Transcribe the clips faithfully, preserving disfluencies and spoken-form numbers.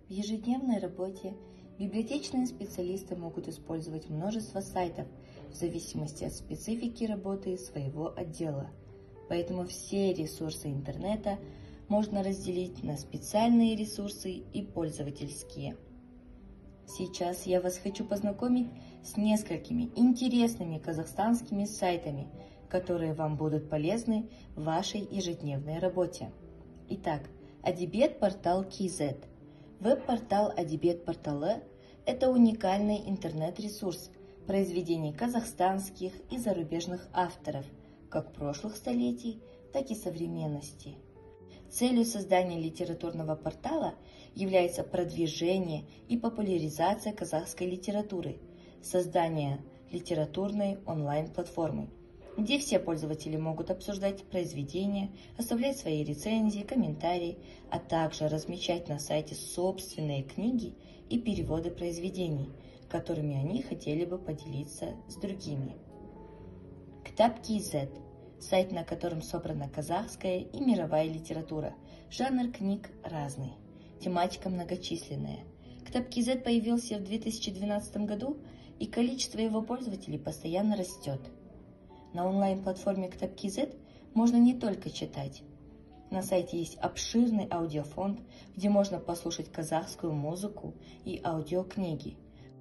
В ежедневной работе библиотечные специалисты могут использовать множество сайтов в зависимости от специфики работы своего отдела. Поэтому все ресурсы интернета можно разделить на специальные ресурсы и пользовательские. Сейчас я вас хочу познакомить с несколькими интересными казахстанскими сайтами, которые вам будут полезны в вашей ежедневной работе. Итак, Адибет портал кз. Веб-портал Адибет порталы – это уникальный интернет-ресурс произведений казахстанских и зарубежных авторов, как прошлых столетий, так и современности. Целью создания литературного портала является продвижение и популяризация казахской литературы, создание литературной онлайн-платформы, где все пользователи могут обсуждать произведения, оставлять свои рецензии, комментарии, а также размещать на сайте собственные книги и переводы произведений, которыми они хотели бы поделиться с другими. Китап.кз – сайт, на котором собрана казахская и мировая литература. Жанр книг разный, тематика многочисленная. Китап.кз появился в две тысячи двенадцатом году, и количество его пользователей постоянно растет. На онлайн-платформе Китап.кз можно не только читать. На сайте есть обширный аудиофонд, где можно послушать казахскую музыку и аудиокниги.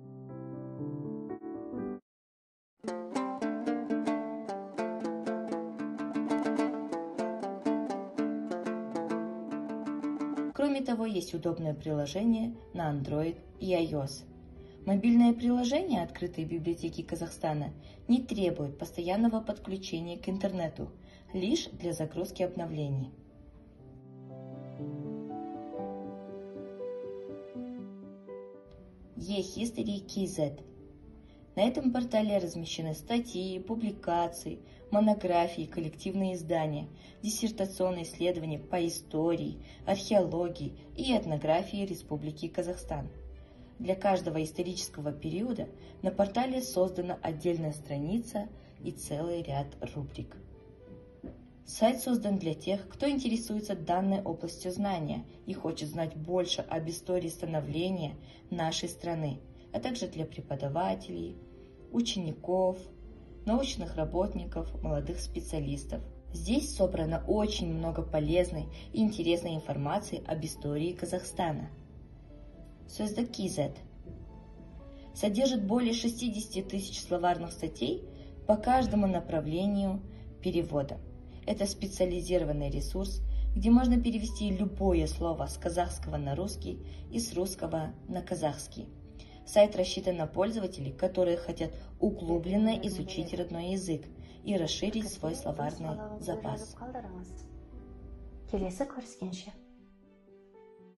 Кроме того, есть удобное приложение на Android и iOS. Мобильные приложения открытой библиотеки Казахстана не требуют постоянного подключения к интернету, лишь для загрузки обновлений. e-history.kz. На этом портале размещены статьи, публикации, монографии, коллективные издания, диссертационные исследования по истории, археологии и этнографии Республики Казахстан. Для каждого исторического периода на портале создана отдельная страница и целый ряд рубрик. Сайт создан для тех, кто интересуется данной областью знания и хочет знать больше об истории становления нашей страны, а также для преподавателей, учеников, научных работников, молодых специалистов. Здесь собрано очень много полезной и интересной информации об истории Казахстана. Сөздік.кз содержит более шестидесяти тысяч словарных статей по каждому направлению перевода. Это специализированный ресурс, где можно перевести любое слово с казахского на русский и с русского на казахский. Сайт рассчитан на пользователей, которые хотят углубленно изучить родной язык и расширить свой словарный запас. Келесі көріскенше.